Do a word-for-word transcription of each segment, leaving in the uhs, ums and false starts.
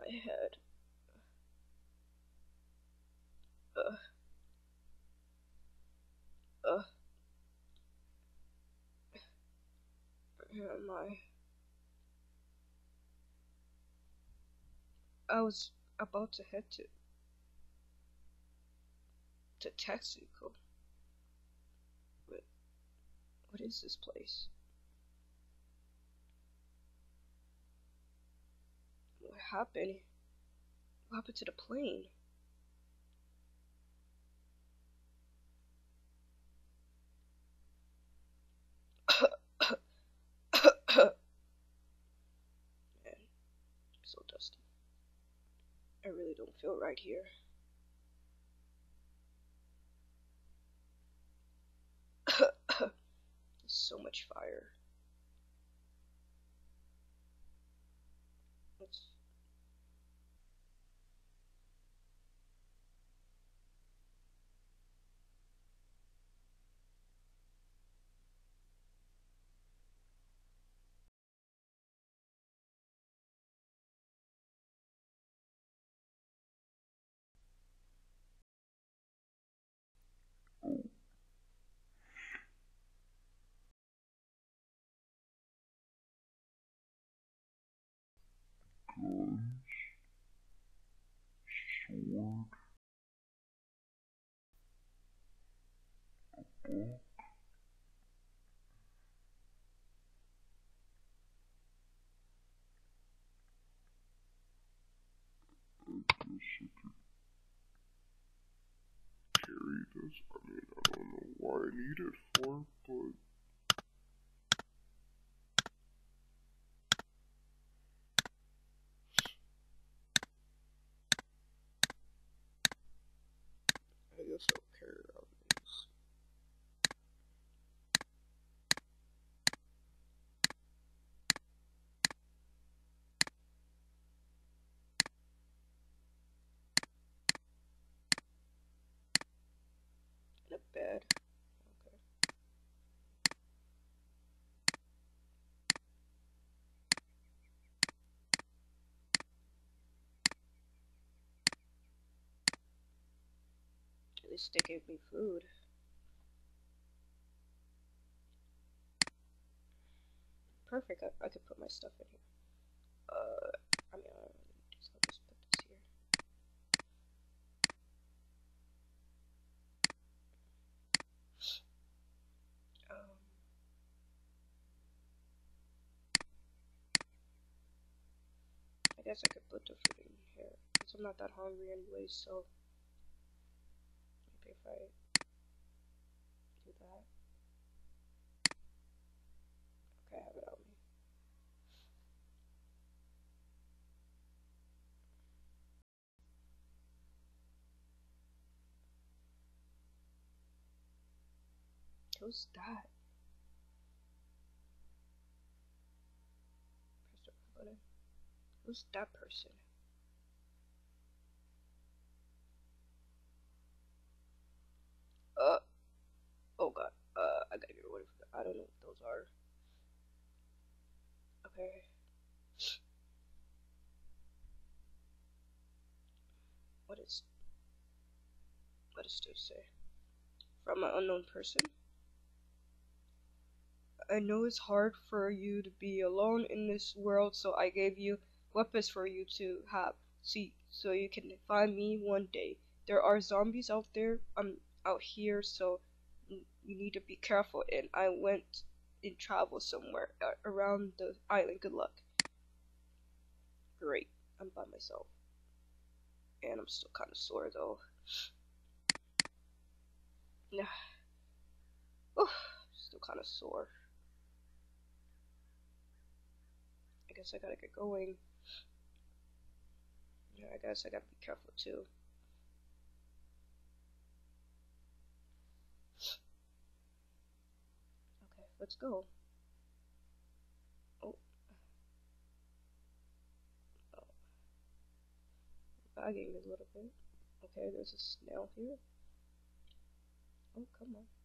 my head. Ugh. Ugh. Where am I? I was about to head to to Texaco. But what is this place? What happened? What happened to the plane? Man, I'm so dusty. I really don't feel right here. There's so much fire. Let's carry this. I mean, I don't know why I need it for, but I guess I'll carry out these. In a bed. Okay. At least they gave me food. Perfect. I, I could put my stuff in here. Uh, I mean, I don't really need this. I'll just put this here. Um, I guess I could put the food in here. Because I'm not that hungry anyway, so maybe if I do that. Okay, I have it on me. Who's that? Press the button. Who's that person? Uh, oh god. Uh, I gotta get away from that. I don't know what those are. Okay. What is, what does this say? From an unknown person? I know it's hard for you to be alone in this world, so I gave you weapons for you to have. See, so you can find me one day. There are zombies out there. I'm out here, so you need to be careful. And I went and travel somewhere uh, around the island. Good luck. Great. I'm by myself. And I'm still kind of sore, though. Yeah. Oh, still kind of sore. I guess I gotta get going. Yeah, I guess I gotta be careful too. Okay, let's go. Oh, oh. Lagging a little bit. Okay, there's a snail here. Oh, come on.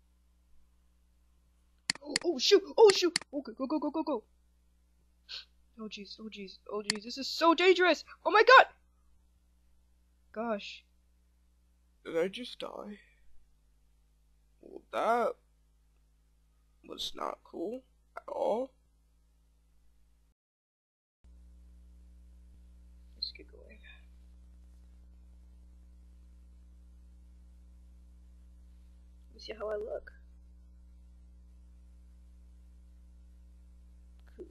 Oh, oh, shoot! Oh, shoot! Okay, go, go, go, go, go. Oh jeez, oh jeez, oh jeez, this is so dangerous! Oh my god! Gosh. Did I just die? Well, that was not cool at all. Let's get going. Let me see how I look. Cool.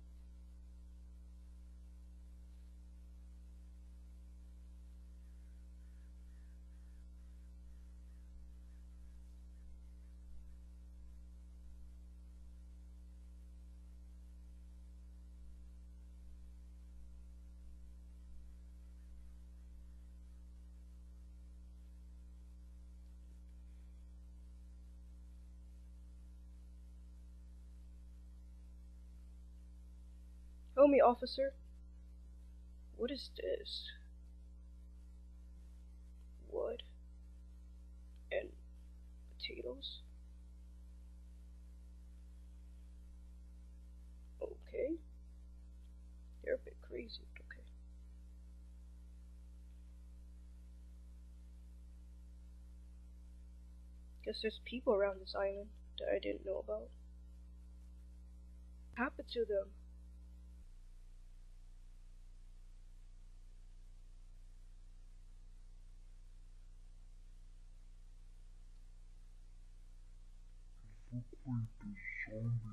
Tell me, officer. What is this? Wood and potatoes? Okay. They're a bit crazy, but okay. Guess there's people around this island that I didn't know about. What happened to them? Look like the zombies.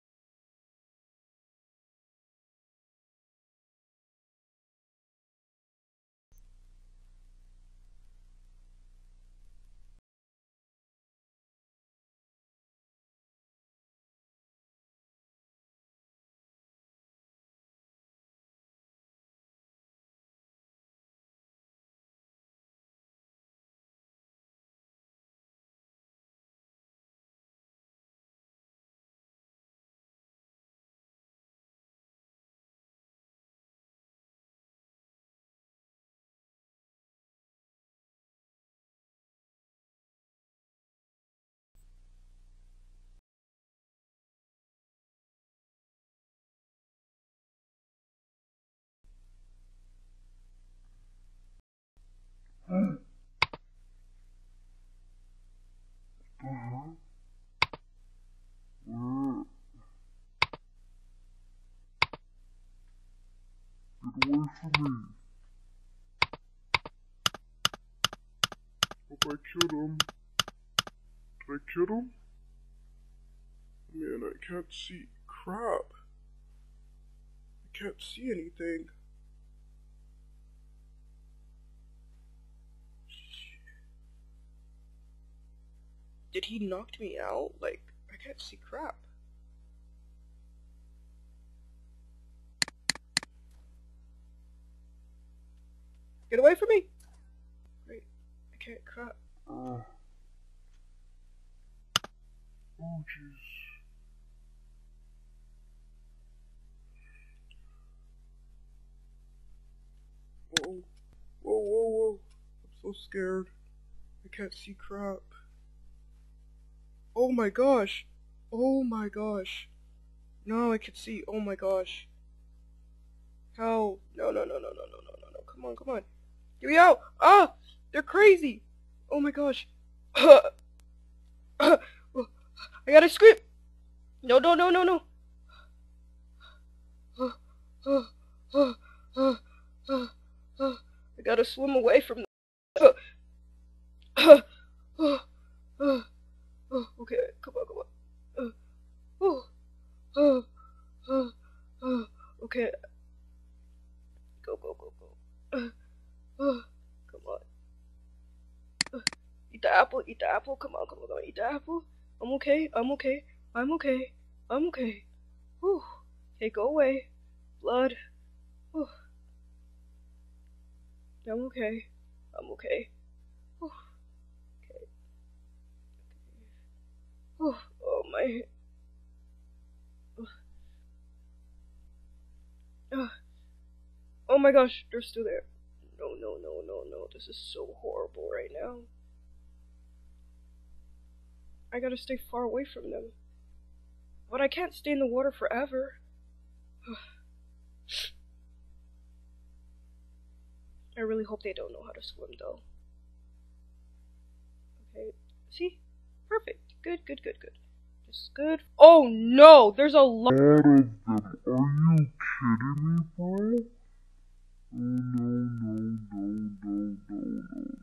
Huh? Uh-huh. Uh, get away from me. Hope I killed him. Did I kill him? Man, I can't see crap. I can't see anything. Did he knock me out? Like, I can't see crap. Get away from me! Wait, I can't crap. Uh. Oh, jeez. Whoa. Whoa, whoa, whoa. I'm so scared. I can't see crap. Oh my gosh. Oh my gosh. Now I can see. Oh my gosh. How? No, no, no, no, no, no, no, no, no. Come on, come on. Get me out. Ah! They're crazy. Oh my gosh. I gotta scream. No, no, no, no, no. I gotta swim away from them. Okay, come on, come on. Okay. Go, go, go, go. Come on. Eat the apple, eat the apple. Come on, come on, come on. Eat the apple. I'm okay, I'm okay. I'm okay. I'm okay. Whew. Okay, go away. Blood. Whew. I'm okay. I'm okay. Whew. Okay. Whew. Oh my. Uh. Oh my gosh, they're still there. No, no, no, no, no. This is so horrible right now. I gotta stay far away from them. But I can't stay in the water forever. I really hope they don't know how to swim, though. Okay, see? Perfect. Good, good, good, good. Just good. Oh no! There's a lot of them. Are you kidding me, bro? Oh no, no, no, no, no, no.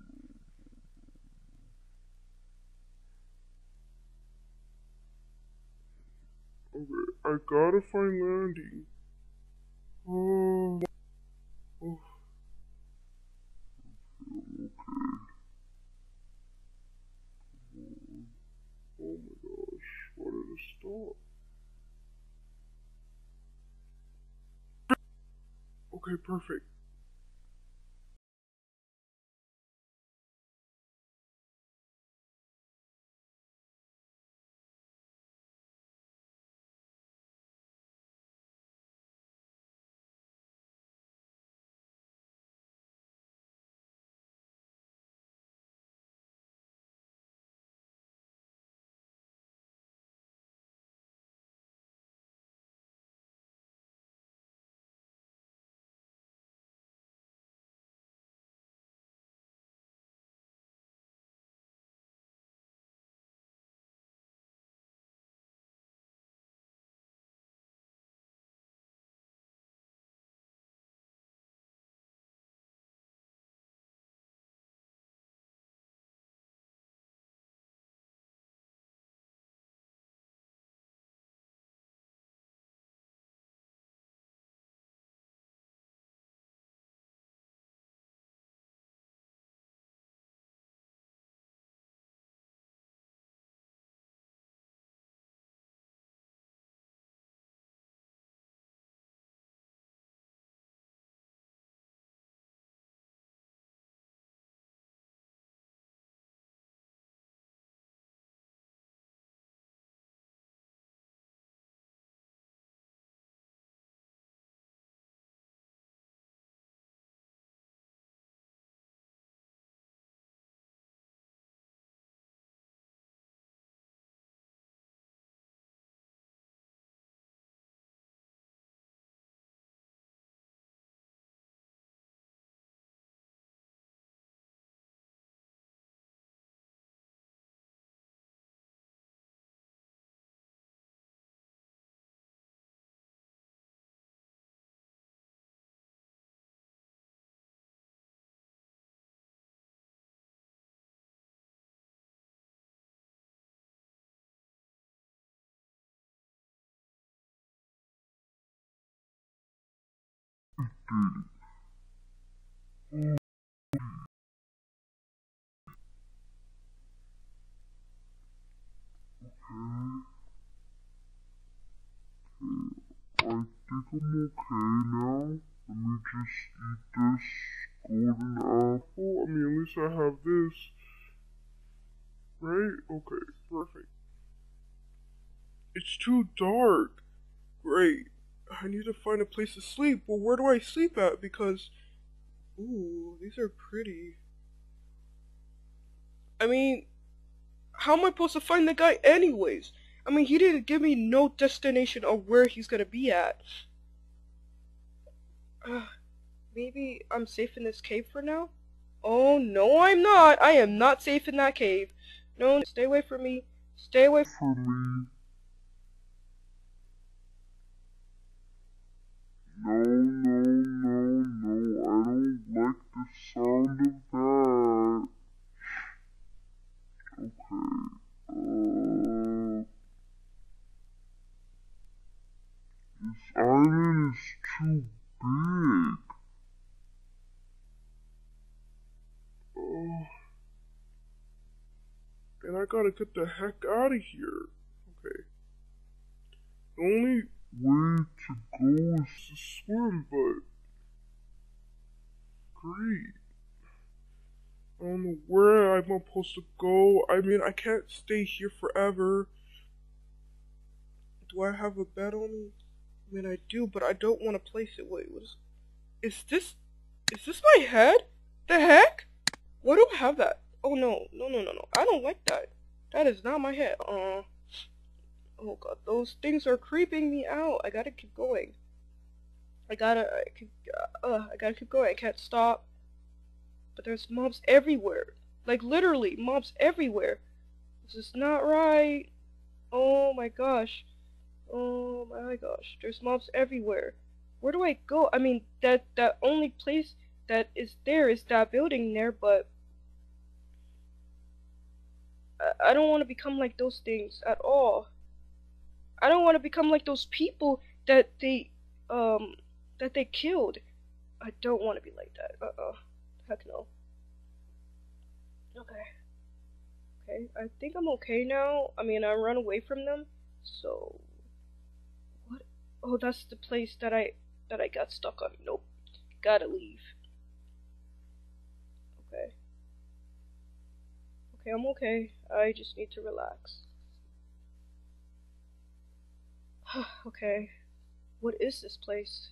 Okay, I gotta find Landy. Oh. Oh. Okay. Oh my gosh, why did it stop? Okay, perfect. Mm. Mm. Okay. I think I'm okay now. Let me just eat this golden apple. I mean, at least I have this. Right? Okay, perfect. It's too dark. Great. I need to find a place to sleep. Well, where do I sleep at? Because, ooh, these are pretty. I mean, how am I supposed to find the guy anyways? I mean, he didn't give me no destination of where he's gonna be at. Uh, maybe I'm safe in this cave for now? Oh, no, I'm not. I am not safe in that cave. No, stay away from me. Stay away from me. No, no, no, no. I don't like the sound of that. Okay. Uh, this island is too big. Uh, and I gotta get the heck out of here. Okay. The only way to go is to swim, but great. I don't know where I'm supposed to go. I mean, I can't stay here forever. Do I have a bed on me? I mean, I do, but I don't want to place it. Wait, what is... Is this... Is this my head? The heck? Why do I have that? Oh, no. No, no, no, no. I don't like that. That is not my head. Uh, oh, God. Those things are creeping me out. I gotta keep going. I gotta, I could, uh, I gotta keep going. I can't stop. But there's mobs everywhere. Like literally, mobs everywhere. This is not right. Oh my gosh. Oh my gosh. There's mobs everywhere. Where do I go? I mean, that that only place that is there is that building there, but I, I don't want to become like those things at all. I don't want to become like those people that they um that they killed. I don't want to be like that. Uh-uh. Heck no. Okay. Okay. I think I'm okay now. I mean, I run away from them. So what? Oh, that's the place that I that I got stuck on. Nope. Gotta leave. Okay. Okay, I'm okay. I just need to relax. Okay. What is this place?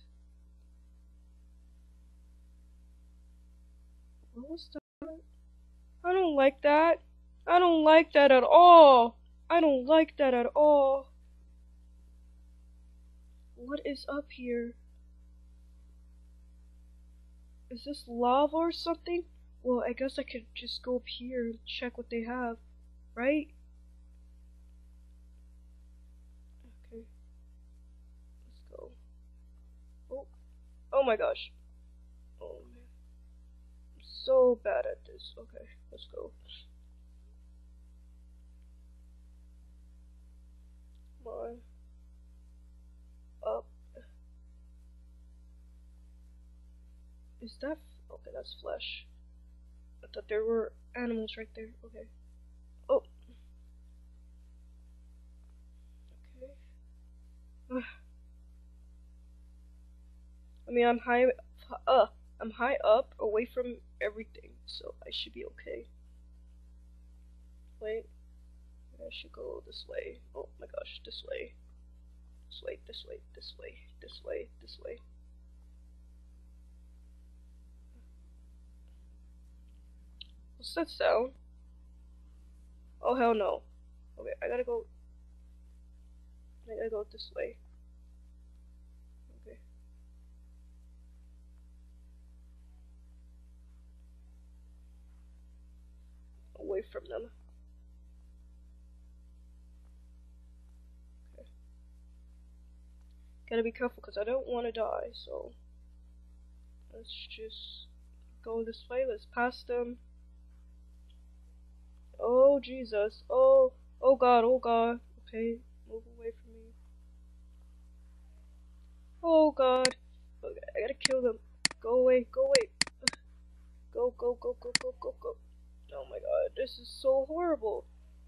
What was that? I don't like that. I don't like that at all. I don't like that at all. What is up here? Is this lava or something? Well, I guess I could just go up here and check what they have, right? Okay. Let's go. Oh. Oh my gosh. Oh man. I'm so bad at this. Okay, let's go. Come on. Up. Is that... Okay, that's flesh. I thought there were animals right there. Okay. Oh. Okay. I mean, I'm high... Uh, I'm high up, away from everything, so I should be okay. Wait. I should go this way. Oh my gosh, this way. This way, this way, this way, this way, this way. What's that sound? Oh hell no. Okay, I gotta go. I gotta go this way. Okay. Away from them. Okay. Gotta be careful because I don't want to die, so let's just go this way. Let's pass them. Oh Jesus. Oh, oh God, oh God. Okay, move away from me. Oh God. Okay, I gotta kill them. Go away, go away. Ugh. Go, go, go, go, go, go, go. Oh my God, this is so horrible.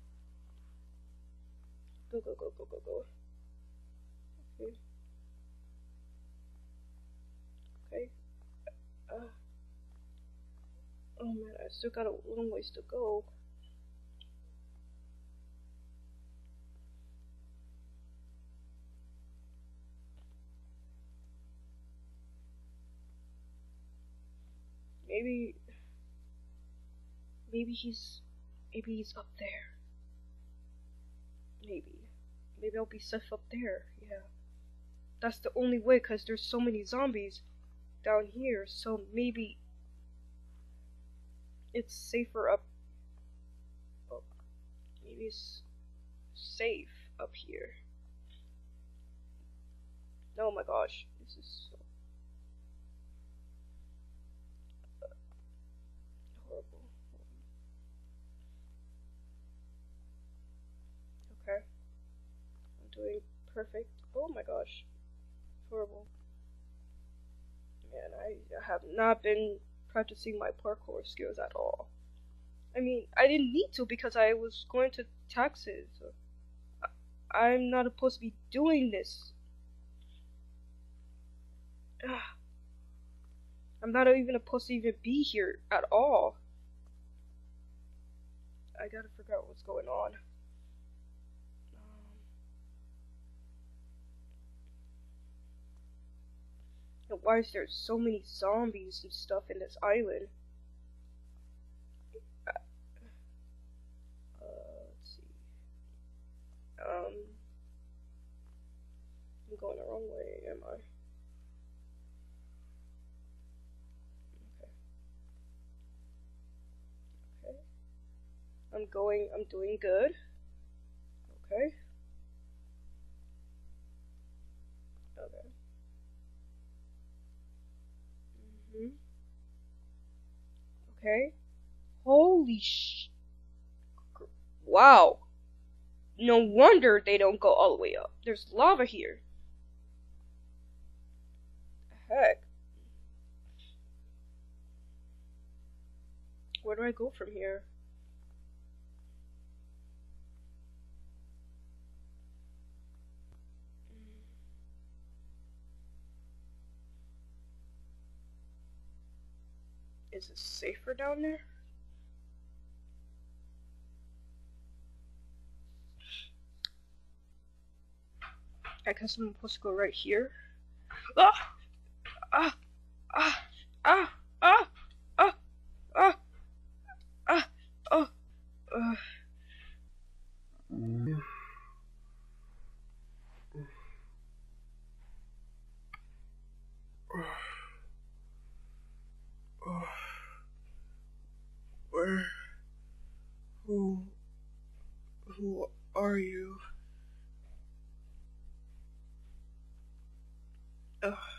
Go, go, go, go, go, go. Okay. Okay. Uh. Oh man, I still got a long ways to go. Maybe, maybe he's, maybe he's up there. Maybe, maybe I'll be safe up there. Yeah, that's the only way, cause there's so many zombies down here. So maybe it's safer up. Oh, maybe it's safe up here. Oh my gosh, this is so horrible. Okay, I'm doing perfect. Oh my gosh, horrible. Man, I have not been practicing my parkour skills at all. I mean, I didn't need to because I was going to taxes. I'm not supposed to be doing this. Ugh. I'm not even supposed to even be here at all. I gotta figure out what's going on. Um, and why is there so many zombies and stuff in this island? Uh, let's see. Um, I'm going the wrong way, am I? I'm going, I'm doing good. Okay. Okay. Mhm. Okay. Holy sh... Wow. No wonder they don't go all the way up. There's lava here. Heck. Where do I go from here? Is it safer down there? I guess I'm supposed to go right here. Ah! Ah! Ah! Ah! Ah! Ah! Ah! Ah! Oh! Uh. Where? Who? Who are you? Ugh.